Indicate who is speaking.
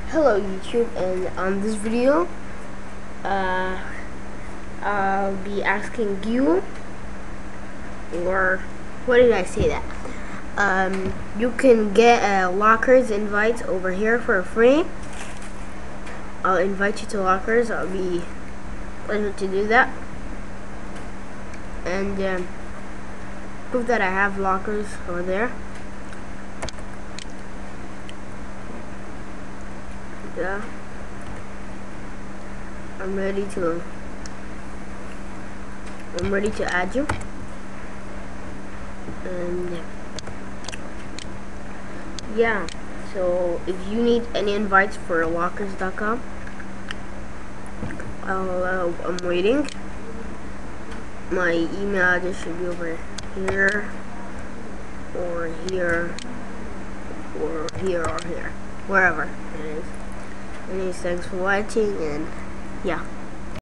Speaker 1: Hello YouTube, and on this video I'll be asking you, or what did I say that? You can get LOCKERZ invites over here for free. I'll invite you to LOCKERZ. I'll be pleasure to do that, and prove that I have LOCKERZ over there. Yeah, I'm ready to add you, and yeah, so if you need any invites for LOCKERZ.com, I'm waiting. My email address should be over here, or here, or here, or here, wherever it is. Anyways, thanks for watching, and yeah.